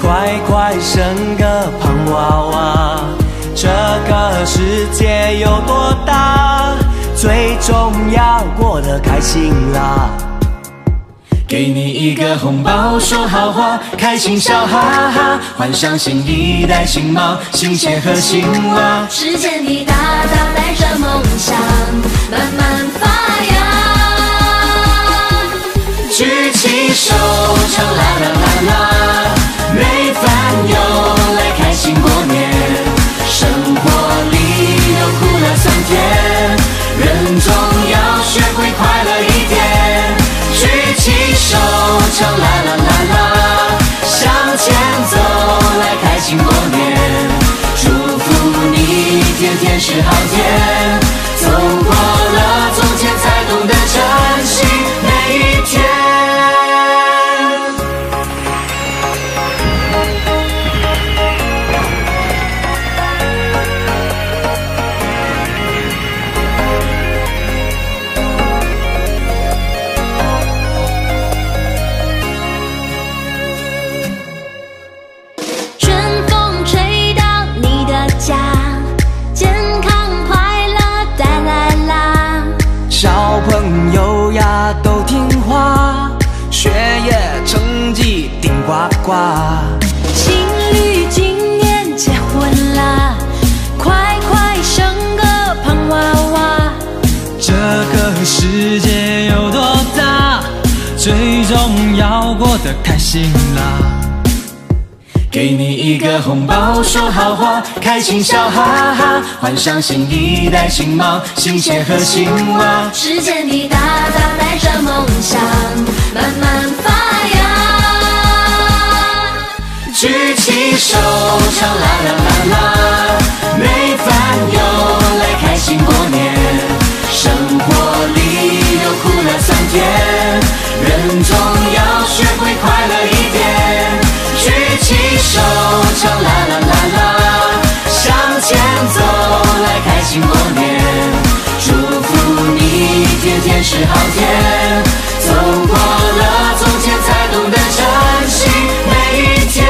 快快生个胖娃娃。这个世界有多大，最重要过得开心啦。给你一个红包，说好话，开心笑哈哈，换上新一代新貌，新鲜和新娃。 时间滴答答，带着梦想慢慢发芽。 举起手，唱啦啦啦啦，没烦忧，来开心过年。生活里有苦乐酸甜，人总要学会快乐一点。举起手，唱啦啦啦啦，向前走，来开心过年。祝福你天天是好天，走过了从前才懂得珍惜每一天。小朋友呀都听话，学业成绩顶呱呱。 情侣今年结婚啦，快快生个胖娃娃。 这个世界有多大，最重要过得开心啦。给你一个红包，说好话，开心笑哈哈，换上新一代新貌，新鲜和新娃。 时间滴答答，带着梦想慢慢发芽。 举起手，唱啦啦啦啦，没烦忧，来开心过年。生活里有苦乐酸甜，人总要学会快乐一点。举起手，唱啦啦啦啦，向前走，来开心过年。祝福你天天是好天，走过了从前才懂得珍惜每一天。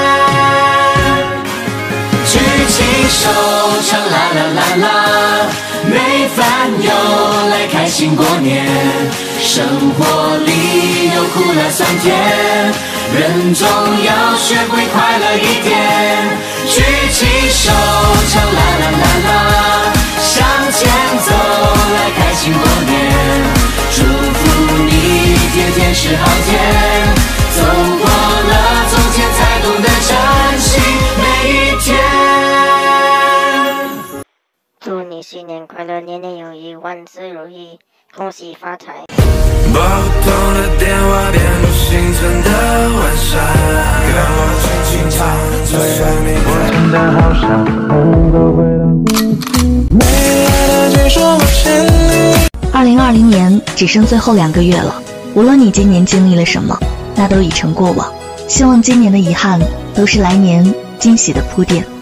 举起手，唱啦啦啦啦，没烦忧，来开心过年。生活里有苦乐酸甜，人总要学会快乐一点。举起手，唱啦啦啦啦，向前走，来开心过年。祝福你天天是好天，走过了从前才懂得珍惜每一天。 祝你新年快乐，年年有余，万事如意，恭喜发财。 拨不通的电话，变入星辰的晚上，跟我轻轻唱，就算你我真的好想能够回到没来得及说我欠你。 2020年只剩最后2个月了，无论你今年经历了什么，那都已成过往。希望今年的遗憾都是来年惊喜的铺垫。